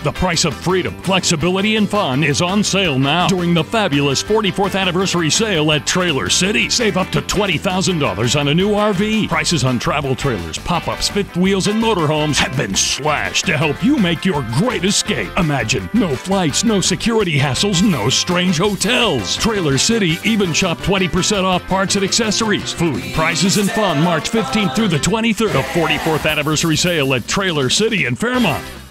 The price of freedom, flexibility, and fun is on sale now during the fabulous 44th anniversary sale at Trailer City. Save up to $20,000 on a new RV. Prices on travel trailers, pop-ups, fifth wheels, and motorhomes have been slashed to help you make your great escape. Imagine no flights, no security hassles, no strange hotels. Trailer City even shop 20% off parts and accessories. Food, prizes, and fun March 15th through the 23rd. The 44th anniversary sale at Trailer City in Fairmont.